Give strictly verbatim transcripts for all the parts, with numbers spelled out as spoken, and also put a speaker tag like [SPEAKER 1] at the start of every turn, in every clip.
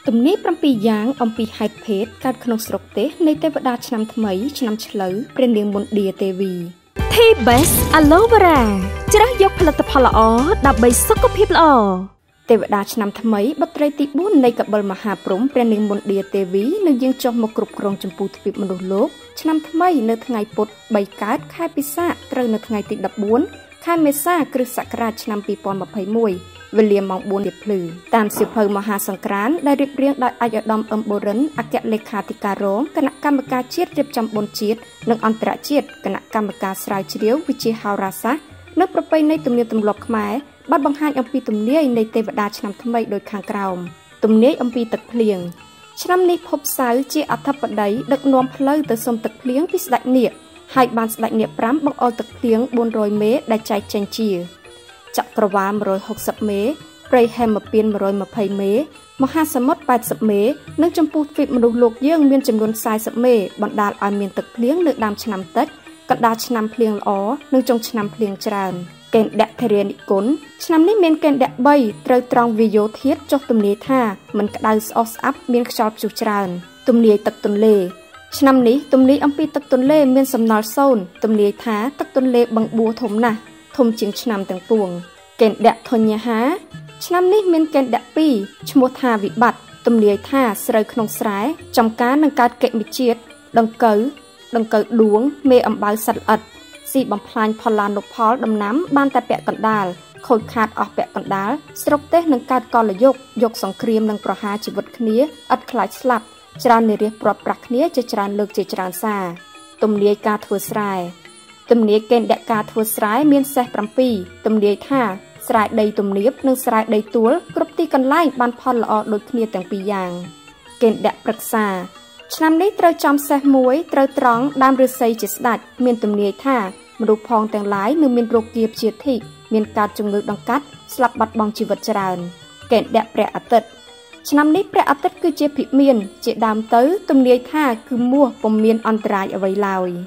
[SPEAKER 1] ទំនាយប្រាំពីរយ៉ាងអំពីហេតុភេទកើតក្នុងស្រុកទេសនៃទេវតាឆ្នាំថ្មីឆ្នាំឆ្លូវព្រះនាងមន្តាទេវី Tea Best Aloe Vera ជ្រើសយកផលិតផលល្អដើម្បីសុខភាពល្អទេវតាឆ្នាំថ្មីបុត្រីទីបួននៃកបិលមហាព្រហ្មព្រះនាងមន្តាទេវីនឹងយាងចុះមកគ្រប់គ្រងចម្ពោះទ្វីបមនុស្សលោកឆ្នាំថ្មីនៅថ្ងៃពុធបីកើតខែពិសាខត្រូវនៅថ្ងៃទីដប់បួនខែមេសាគ្រិស្តសករាជឆ្នាំពីរពាន់ម្ភៃមួយវេលាម៉ោងបួនទៀបភ្លឺតាមសៀវភៅមហាសង្ក្រាន្តដែលរៀបរៀងដោយឯកឧត្តមអឹមបូរិនអគ្គលេខាធិការរងគណៈកម្មការជាតិរៀបចំបុណ្យជាតិនិងអន្តរជាតិគណៈកម្មការស្រាវជ្រាវវិទ្យាហោរាសាស្ត្រនៅប្រពៃណីទំនៀមទម្លាប់ខ្មែរបានបង្ហាញអំពីទំនាយនៃទេវតាឆ្នាំថ្មីដូចខាងក្រោមទំនាយអំពីទឹកភ្លៀងឆ្នាំនេះភពសៅរ៍ជាអធិបតីដឹកនាំផ្លូវទៅសុំទឹកភ្លៀងពីស្ដេចនាគហើយបានស្ដេចនាគប្រាំបង្អុរទឹកភ្លៀងបួនរយមេដែលចែកចេញជាចក្រវាឡមួយរយហុកសិបមេព្រៃហេមពានមួយរយម្ភៃមេមហាសមុទ្រแปดสิบមេនិងចម្ពោះទ្វីបមនុស្សលោកយើងមានចំនួនสี่สิบមេបណ្ដាលឲ្យមានទឹកភ្លៀងនៅដើមឆ្នាំតិចកណ្ដាលឆ្នាំភ្លៀងល្អនិងចុងឆ្នាំភ្លៀងច្រើនកេណ្ឌធិរានិគុណឆ្នាំនេះមានកេណ្ឌបីត្រូវត្រង់វិយោធាតុចុះទំនាយថាមិនក្តៅស្អុះស្អាប់មានខ្យល់ព្យុះច្រើនទំនាយទឹកទន្លេឆ្នាំនេះទំនាយអំពីទឹកទន្លេមានសំណល់សូន្យទំនាយថាទឹកទន្លេបឹងបួធំណាស់ធំជាងឆ្នាំទាំងពួងកេណ្ឌធញ្ញហាឆ្នាំនេះមានកេណ្ឌពីរឈ្មោះថាវិបត្តិទំនាយថាស្រូវក្នុងស្រែចំការនឹងកើតកិមិជាតិដង្កូវដង្កូវដួងមេអំបៅសត្វល្អិតស៊ីបំផ្លាញផល្លានុផលដំណាំបានតែពាក់កណ្ដាលខូចខាតអស់ពាក់កណ្ដាលស្រុកទេសនឹងកើតកលយុគយកសង្គ្រាមនិងប្រហារជីវិតគ្នាឥតខ្លាចស្លាប់ច្រើននិរិះព្រាត់ប្រាសគ្នាជាច្រើនលើកជាច្រើនសារទំនាយការធ្វើស្រែទំនាយកេណ្ឌការធ្វើស្រែមានសេះប្រាំពីរទំនាយថាស្រែដីទំនាបនិងស្រែដីទួលគ្រប់ទីកន្លែងបានផលល្អដូចគ្នាទាំងពីរយ៉ាងកេណ្ឌប្រឹក្សាឆ្នាំនេះត្រូវចំសេះមួយត្រូវត្រង់ដើមឫស្សីជាស្ដេចមានទំនាយថាមនុស្សផងទាំងឡាយនឹងមានរោគគាព្យាធិមានការជំងឺដង្កាត់ស្លាប់បាត់បង់ជីវិតច្រើនកេណ្ឌព្រះអាទិត្យឆ្នាំនេះព្រះអាទិត្យគឺជាភិមានជាដើមទៅទំនាយថាគឺមាសពុំមានអន្តរាយអ្វីឡើយ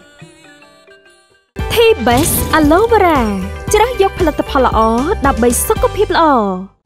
[SPEAKER 1] Tea Best Aloe Vera ជ្រើសយកផលិតផលល្អដើម្បីសុខភាពល្អ